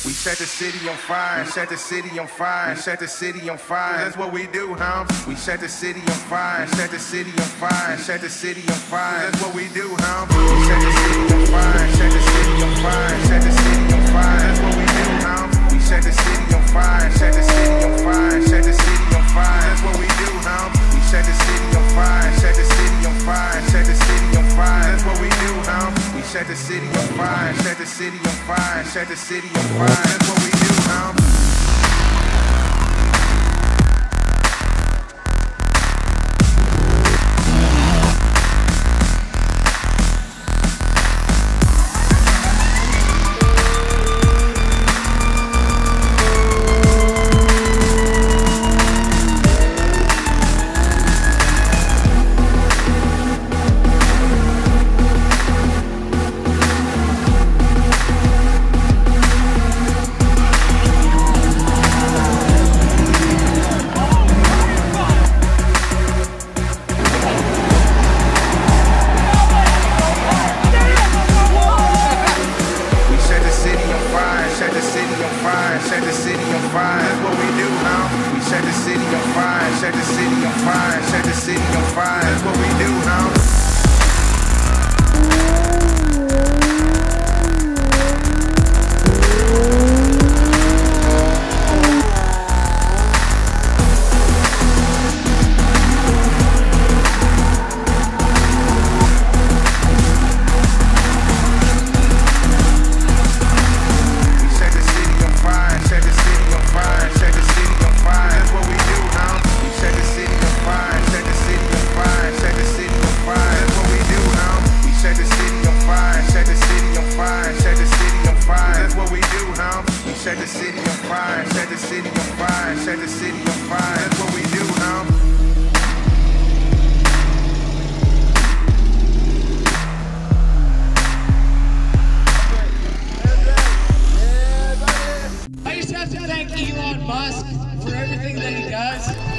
We set the city on fire, set the city on fire, set the city on fire. That's what we do, huh? We set the city on fire, set the city on fire, set the city on fire. That's what we do, huh? We set the city on fire, set the city on fire, set the city on fire. That's what we do, huh? We set the city on fire, set the city on fire, set the city on fire. That's what we do, huh? We set the city on fire, set the city on fire, set the city on fire. That's what we do, huh? We set the city on fire, set the city on fire, set the city on fire. That's what we do, huh? Set the city on fire, that's what we do, huh? We set the city on fire, set the city on fire, set the city on fire, that's what we do, huh? Set the city on fire, set the city on fire, set the city on fire. That's what we do, huh? I just have to thank Elon Musk for everything that he does.